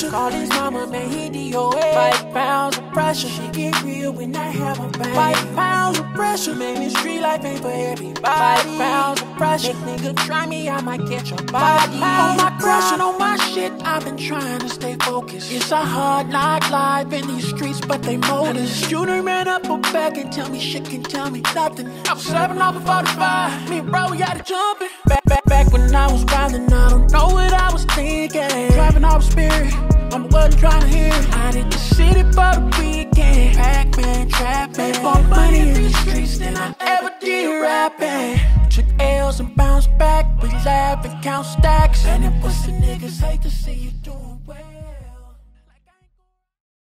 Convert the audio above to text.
pressure. Call his mama, man, he DOA. 5 pounds of pressure. She get real when I have a bang. 5 pounds of pressure, man, this street life ain't for everybody. 5 pounds of pressure. Make nigga try me, I might catch a body. On my pressure, on my shit, I've been trying to stay focused. It's a hard knock life in these streets, but they motives. Shooter ran up a back and tell me shit, can tell me nothing. I was 7 off of 45. Me and bro, we got it jumping. Back when I was wildin', I don't know what I was thinking. Driving off spirit, I wasn't trying to hear it. I did the